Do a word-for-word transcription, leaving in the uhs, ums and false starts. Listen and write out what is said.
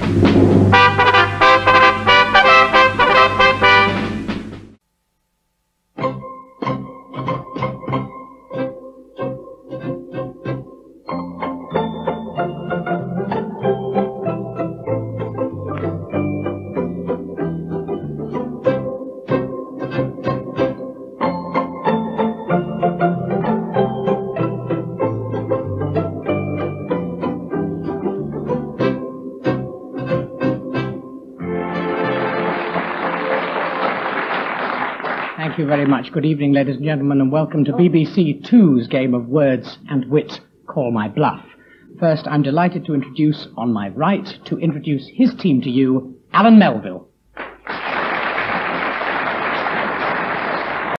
Thank you very much. Good evening, ladies and gentlemen, and welcome to B B C two's game of words and wit, Call My Bluff. First, I'm delighted to introduce, on my right, to introduce his team to you, Alan Melville.